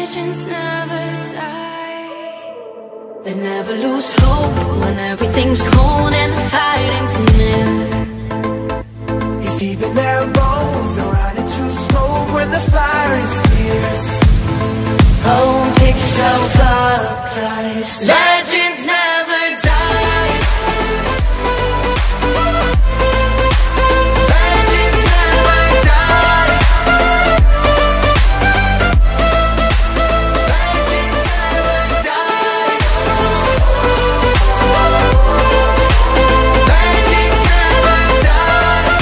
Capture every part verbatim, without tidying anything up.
Legends never die. They never lose hope when everything's cold and the fighting's near. It's deep in their bones, they'll run into smoke when the fire is fierce. Oh, pick yourself up, guys. Legends never die. Legends never die. Legends never die. Legends never die.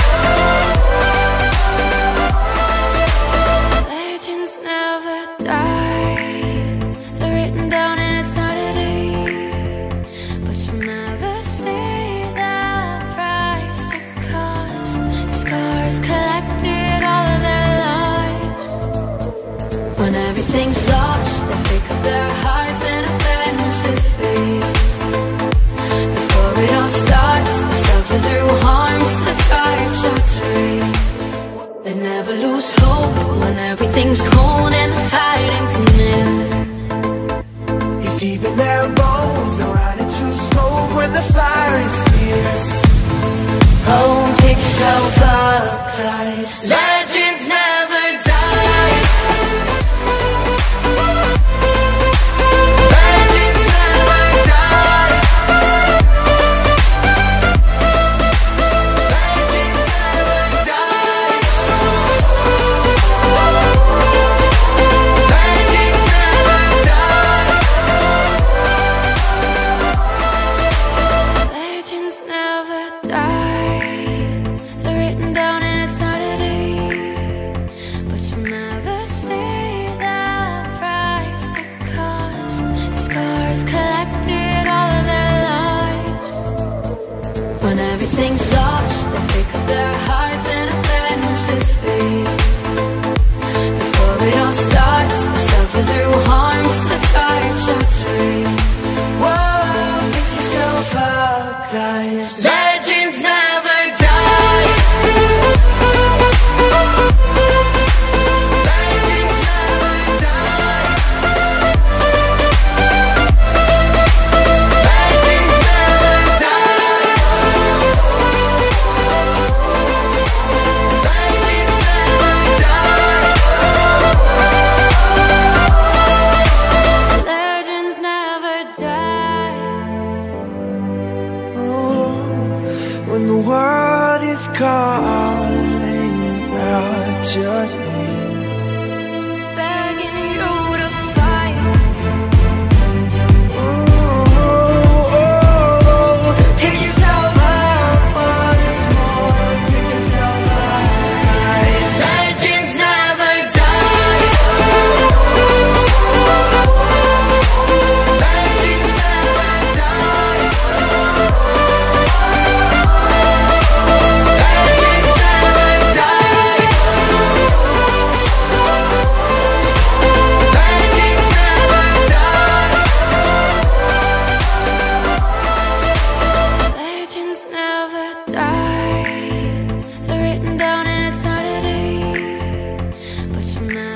Legends never die. They're written down in eternity, but you'll never see the price it cost. The scars collected all of their lives. When everything's lost, they pick up their hearts and avenge defeat. Before it all starts, they suffer through harms to touch or treat. They never lose hope when everything's cold and the fighting's near. It's deep in their bones, they'll run into smoke when the fire is fierce. Oh, pick yourself up, guys. Legends never die. Legends never die. Legends never die. Legends never die. Legends never die. They're written down in eternity, but you'll never see the price it cost. The scars collected all of their lives. When everything's lost, they pick up their hearts and avenge defeat. Before it all starts, they suffer through harms to touch or treat. Whoa, pick yourself up, guys. Legends never die. Legends never die. Legends never die. Legends never die. Legends never die. Oh, when the world is calling out your name, Begging you to fight. oh, oh, oh, pick yourself up once more, pick yourself up, guys. Legends never die. Legends never die. Legends never die. Legends never die. Legends never die. They're written down in eternity, but you'll never